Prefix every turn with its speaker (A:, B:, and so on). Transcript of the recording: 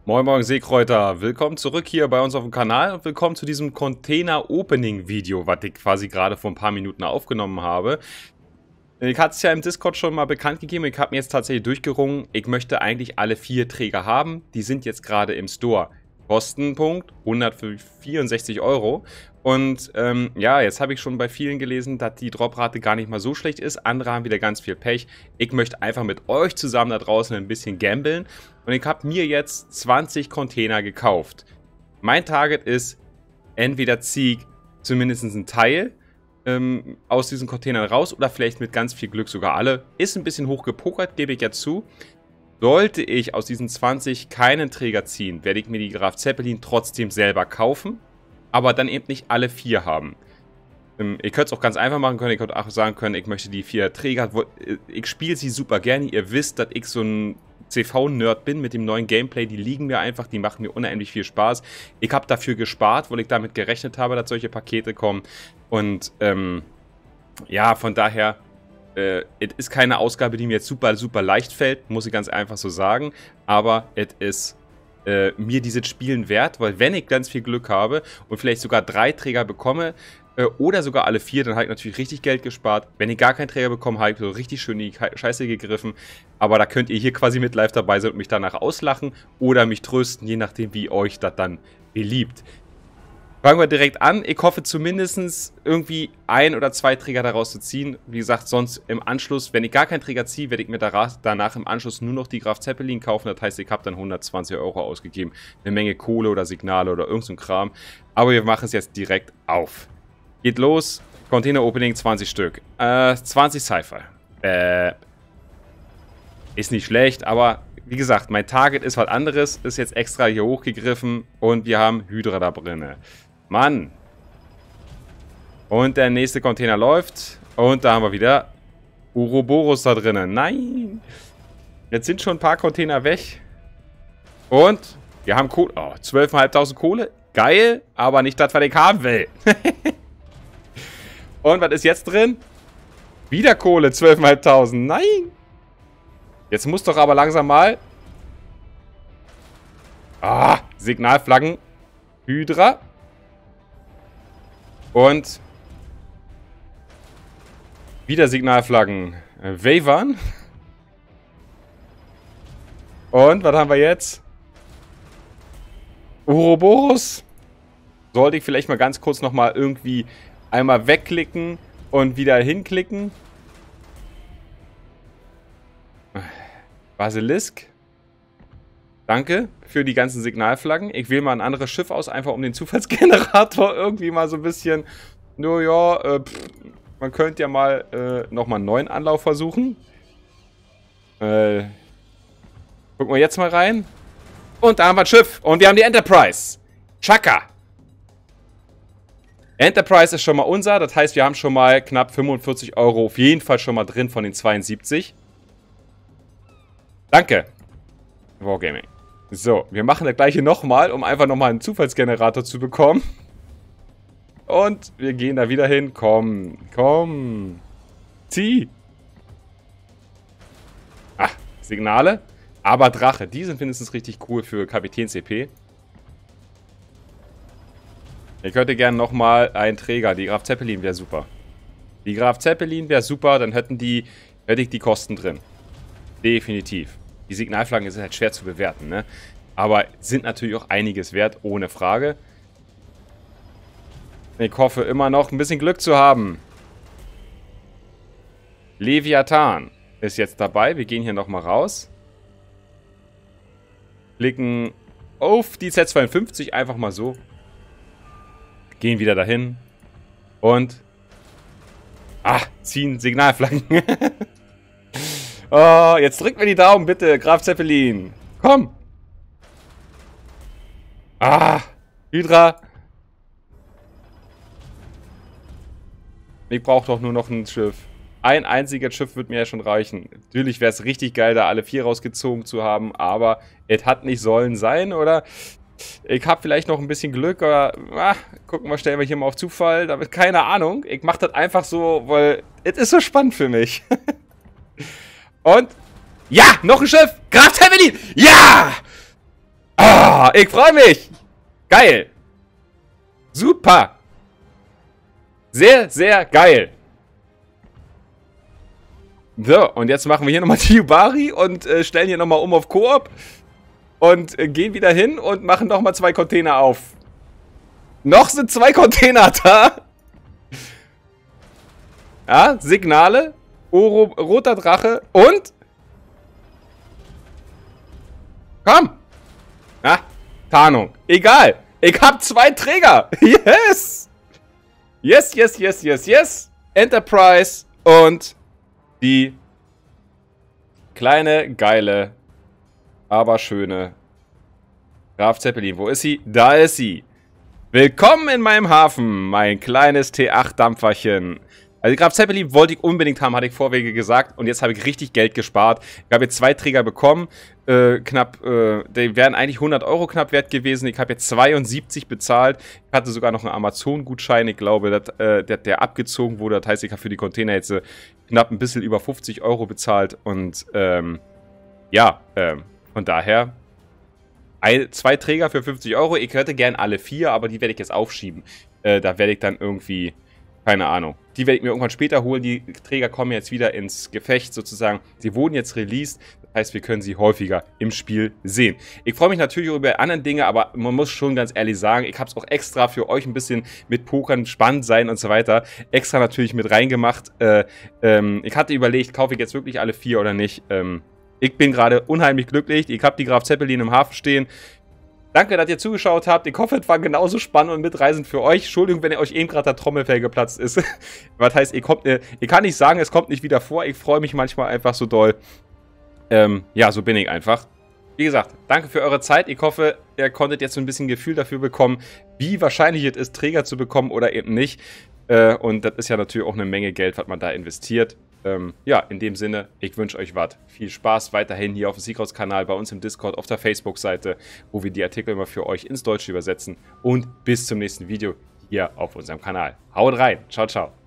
A: Moin Moin Seekräuter, willkommen zurück hier bei uns auf dem Kanal und willkommen zu diesem Container-Opening-Video, was ich quasi gerade vor ein paar Minuten aufgenommen habe. Ich hatte es ja im Discord schon mal bekannt gegeben, ich habe mir jetzt tatsächlich durchgerungen, ich möchte eigentlich alle 4 Träger haben, die sind jetzt gerade im Store. Kostenpunkt 164 € und ja, jetzt habe ich schon bei vielen gelesen, dass die Droprate gar nicht mal so schlecht ist, andere haben wieder ganz viel Pech. Ich möchte einfach mit euch zusammen da draußen ein bisschen gamblen und ich habe mir jetzt 20 Container gekauft. Mein Target ist, entweder ziehe ich zumindest einen Teil aus diesen Containern raus oder vielleicht mit ganz viel Glück sogar alle. Ist ein bisschen hoch gepokert, gebe ich ja zu. Sollte ich aus diesen 20 keinen Träger ziehen, werde ich mir die Graf Zeppelin trotzdem selber kaufen, aber dann eben nicht alle 4 haben. Ihr könnt es auch ganz einfach machen können, ihr könnt auch sagen können, ich möchte die 4 Träger, ich spiele sie super gerne, ihr wisst, dass ich so ein CV-Nerd bin mit dem neuen Gameplay, die liegen mir einfach, die machen mir unendlich viel Spaß. Ich habe dafür gespart, weil ich damit gerechnet habe, dass solche Pakete kommen und ja, von daher... Es ist keine Ausgabe, die mir jetzt super leicht fällt, muss ich ganz einfach so sagen. Aber es ist mir dieses Spielen wert, weil wenn ich ganz viel Glück habe und vielleicht sogar 3 Träger bekomme oder sogar alle 4, dann habe ich natürlich richtig Geld gespart. Wenn ich gar keinen Träger bekomme, habe ich so richtig schön in die Scheiße gegriffen. Aber da könnt ihr hier quasi mit live dabei sein und mich danach auslachen oder mich trösten, je nachdem wie euch das dann beliebt. Fangen wir direkt an. Ich hoffe zumindest irgendwie 1 oder 2 Träger daraus zu ziehen. Wie gesagt, sonst im Anschluss, wenn ich gar keinen Träger ziehe, werde ich mir danach im Anschluss nur noch die Graf Zeppelin kaufen. Das heißt, ich habe dann 120 € ausgegeben. Eine Menge Kohle oder Signale oder irgend so ein Kram. Aber wir machen es jetzt direkt auf. Geht los. Container Opening 20 Stück. 20 Cypher. Ist nicht schlecht, aber... Wie gesagt, mein Target ist was anderes, ist jetzt extra hier hochgegriffen und wir haben Hydra da drin. Mann. Und der nächste Container läuft und da haben wir wieder Uroboros da drin. Nein. Jetzt sind schon ein paar Container weg. Und wir haben Kohle. Oh, 12.500 Kohle. Geil, aber nicht das, was ich haben will. Und was ist jetzt drin? Wieder Kohle, 12.500. Nein. Jetzt muss doch aber langsam mal... Signalflaggen. Hydra. Und... wieder Signalflaggen. Wavern. Und, was haben wir jetzt? Uroboros. Sollte ich vielleicht mal ganz kurz nochmal irgendwie einmal wegklicken und wieder hinklicken. Basilisk. Danke für die ganzen Signalflaggen. Ich wähle mal ein anderes Schiff aus, einfach um den Zufallsgenerator irgendwie mal so ein bisschen... Nur ja, man könnte ja mal nochmal einen neuen Anlauf versuchen. Gucken wir jetzt mal rein. Und da haben wir ein Schiff. Und wir haben die Enterprise. Chaka. Enterprise ist schon mal unser. Das heißt, wir haben schon mal knapp 45 € auf jeden Fall schon mal drin von den 72. Danke. Wargaming. So, wir machen das gleiche nochmal, um einfach nochmal einen Zufallsgenerator zu bekommen. Und wir gehen da wieder hin. Komm, komm. Zieh. Signale. Aber Drache, die sind mindestens richtig cool für Kapitän-CP. Ich hätte gerne nochmal einen Träger. Die Graf Zeppelin wäre super. Die Graf Zeppelin wäre super, dann hätte ich die Kosten drin. Definitiv. Die Signalflaggen sind halt schwer zu bewerten, ne? Aber sind natürlich auch einiges wert, ohne Frage. Ich hoffe immer noch ein bisschen Glück zu haben. Leviathan ist jetzt dabei. Wir gehen hier nochmal raus. Klicken auf die Z52 einfach mal so. Gehen wieder dahin. Und... ziehen Signalflaggen. Oh, jetzt drückt mir die Daumen, bitte, Graf Zeppelin. Komm. Hydra. Ich brauche doch nur noch ein Schiff. Ein einziges Schiff wird mir ja schon reichen. Natürlich wäre es richtig geil, da alle 4 rausgezogen zu haben, aber es hat nicht sollen sein, oder? Ich habe vielleicht noch ein bisschen Glück, oder... gucken wir, stellen wir hier mal auf Zufall. Damit keine Ahnung. Ich mache das einfach so, weil es ist so spannend für mich. Und Ja, noch ein Schiff. Graf Zeppelin. Ja! Ah, ich freue mich. Geil. Super. Sehr, sehr geil. So, und jetzt machen wir hier nochmal die Yubari und stellen hier nochmal um auf Koop. Und gehen wieder hin und machen nochmal 2 Container auf. Noch sind 2 Container da. Ja, Signale. Roter Drache. Und? Komm. Ah, Tarnung. Egal. Ich hab 2 Träger. Yes. Yes, yes, yes, yes, yes. Enterprise und die kleine, geile, aber schöne Graf Zeppelin. Wo ist sie? Da ist sie. Willkommen in meinem Hafen, mein kleines T8-Dampferchen. Also Graf Zeppelin wollte ich unbedingt haben, hatte ich vorwege gesagt. Und jetzt habe ich richtig Geld gespart. Ich habe jetzt 2 Träger bekommen. Die wären eigentlich 100 € knapp wert gewesen. Ich habe jetzt 72 bezahlt. Ich hatte sogar noch einen Amazon-Gutschein. Ich glaube, der abgezogen wurde. Das heißt, ich habe für die Container jetzt knapp ein bisschen über 50 € bezahlt. Und ja, von daher 2 Träger für 50 €. Ich hätte gern alle 4, aber die werde ich jetzt aufschieben. Da werde ich dann irgendwie... Keine Ahnung. Die werde ich mir irgendwann später holen. Die Träger kommen jetzt wieder ins Gefecht sozusagen. Sie wurden jetzt released. Das heißt, wir können sie häufiger im Spiel sehen. Ich freue mich natürlich auch über andere Dinge, aber man muss schon ganz ehrlich sagen, ich habe es auch extra für euch ein bisschen mit Pokern spannend sein und so weiter. Extra natürlich mit reingemacht. Ich hatte überlegt, kaufe ich jetzt wirklich alle 4 oder nicht. Ich bin gerade unheimlich glücklich. Ich habe die Graf Zeppelin im Hafen stehen. Danke, dass ihr zugeschaut habt. Ich hoffe, es war genauso spannend und mitreisend für euch. Entschuldigung, wenn euch eben gerade der Trommelfell geplatzt ist. Was heißt, ich kann nicht sagen, es kommt nicht wieder vor. Ich freue mich manchmal einfach so doll. Ja, so bin ich einfach. Wie gesagt, danke für eure Zeit. Ich hoffe, ihr konntet jetzt so ein bisschen Gefühl dafür bekommen, wie wahrscheinlich es ist, Träger zu bekommen oder eben nicht. Und das ist ja natürlich auch eine Menge Geld, was man da investiert. Ja, in dem Sinne, ich wünsche euch was. Viel Spaß weiterhin hier auf dem Seakrauts-Kanal, bei uns im Discord, auf der Facebook-Seite, wo wir die Artikel immer für euch ins Deutsche übersetzen. Und bis zum nächsten Video hier auf unserem Kanal. Haut rein. Ciao, ciao.